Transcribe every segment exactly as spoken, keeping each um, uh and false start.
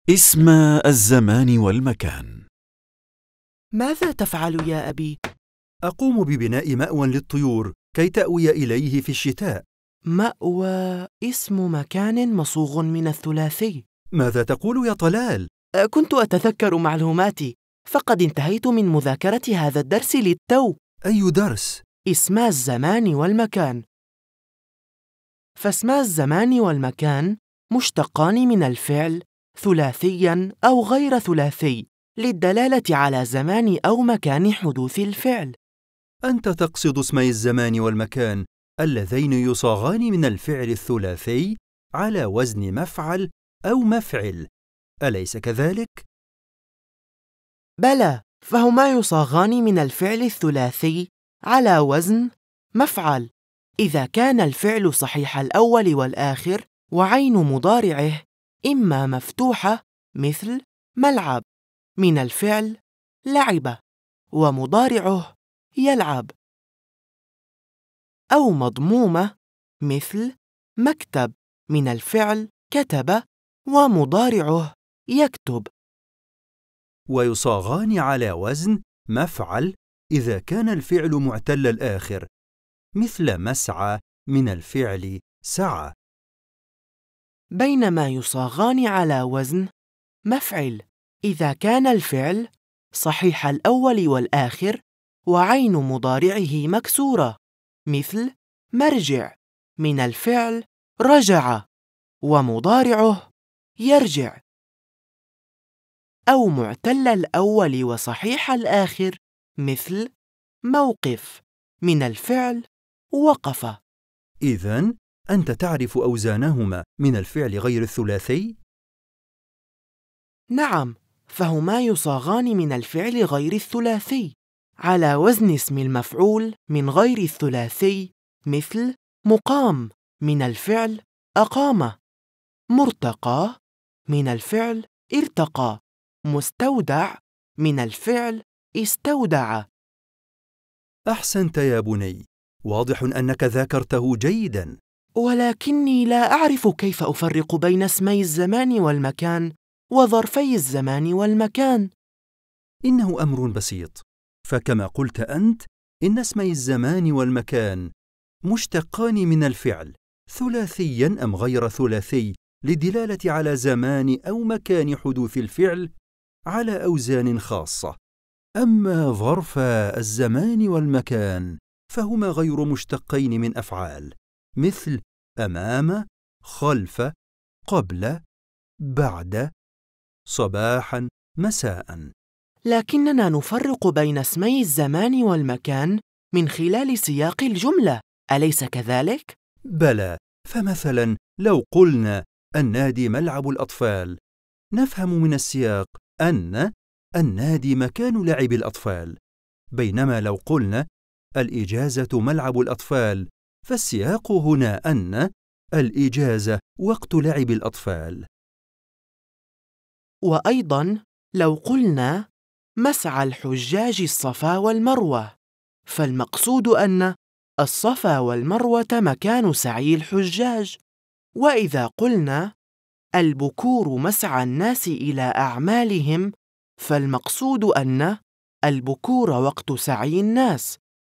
اسم الزمان والمكان. ماذا تفعل يا أبي؟ أقوم ببناء مأوى للطيور كي تأوي إليه في الشتاء. مأوى اسم مكان مصوغ من الثلاثي. ماذا تقول يا طلال؟ كنت أتذكر معلوماتي، فقد انتهيت من مذاكرة هذا الدرس للتو. أي درس؟ اسما الزمان والمكان. فاسما الزمان والمكان مشتقان من الفعل ثلاثياً أو غير ثلاثي للدلالة على زمان أو مكان حدوث الفعل. أنت تقصد اسمي الزمان والمكان اللذين يصاغان من الفعل الثلاثي على وزن مفعل أو مفعل، أليس كذلك؟ بلى، فهما يصاغان من الفعل الثلاثي على وزن مفعل إذا كان الفعل صحيح الأول والآخر وعين مضارعه إما مفتوحة مثل ملعب من الفعل لعب ومضارعه يلعب، أو مضمومة مثل مكتب من الفعل كتب ومضارعه يكتب. ويصاغان على وزن مفعل إذا كان الفعل معتل الآخر مثل مسعى من الفعل سعى، بينما يصاغان على وزن مفعل إذا كان الفعل صحيح الأول والآخر وعين مضارعه مكسورة مثل مرجع من الفعل رجع ومضارعه يرجع، أو معتل الأول وصحيح الآخر مثل موقف من الفعل وقف. إذن أنت تعرف أوزانهما من الفعل غير الثلاثي؟ نعم، فهما يصاغان من الفعل غير الثلاثي على وزن اسم المفعول من غير الثلاثي مثل مقام من الفعل أقام، مرتقى من الفعل ارتقى، مستودع من الفعل استودع. أحسنت يا بني، واضح أنك ذاكرته جيداً. ولكني لا أعرف كيف أفرق بين اسمي الزمان والمكان وظرفي الزمان والمكان. إنه أمر بسيط، فكما قلت أنت إن اسمي الزمان والمكان مشتقان من الفعل ثلاثياً أم غير ثلاثي للدلالة على زمان أو مكان حدوث الفعل على أوزان خاصة. أما ظرفا الزمان والمكان فهما غير مشتقين من أفعال مثل أمام، خلف، قبل، بعد، صباحاً، مساءً. لكننا نفرق بين اسمي الزمان والمكان من خلال سياق الجملة، أليس كذلك؟ بلى، فمثلاً لو قلنا النادي ملعب الأطفال نفهم من السياق أن النادي مكان لعب الأطفال، بينما لو قلنا الإجازة ملعب الأطفال فالسياق هنا أن الإجازة وقت لعب الأطفال. وأيضاً لو قلنا مسعى الحجاج الصفا والمروة فالمقصود أن الصفا والمروة مكان سعي الحجاج، وإذا قلنا البكور مسعى الناس إلى أعمالهم فالمقصود أن البكور وقت سعي الناس.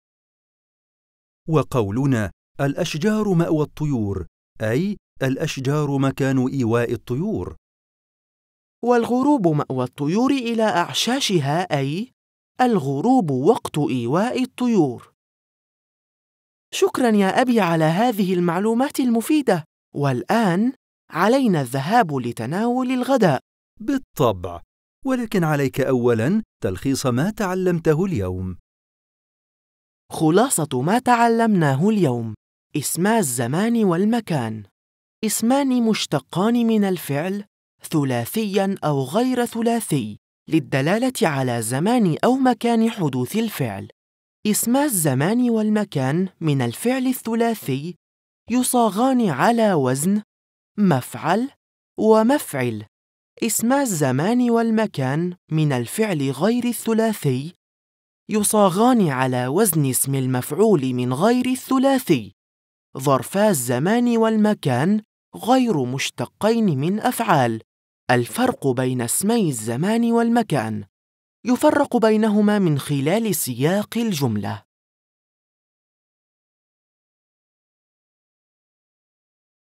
وقولنا الأشجار مأوى الطيور أي الأشجار مكان إيواء الطيور، والغروب مأوى الطيور إلى أعشاشها أي الغروب وقت إيواء الطيور. شكراً يا أبي على هذه المعلومات المفيدة، والآن علينا الذهاب لتناول الغداء. بالطبع، ولكن عليك أولاً تلخيص ما تعلمته اليوم. خلاصة ما تعلمناه اليوم: اسما الزمان والمكان اسمان مشتقان من الفعل ثلاثياً أو غير ثلاثي للدلالة على زمان أو مكان حدوث الفعل. اسما الزمان والمكان من الفعل الثلاثي يصاغان على وزن مفعل ومفعل. اسما الزمان والمكان من الفعل غير الثلاثي يصاغان على وزن اسم المفعول من غير الثلاثي. ظرفا الزمان والمكان غير مشتقين من أفعال الفرق بين اسمي الزمان والمكان يفرق بينهما من خلال سياق الجملة.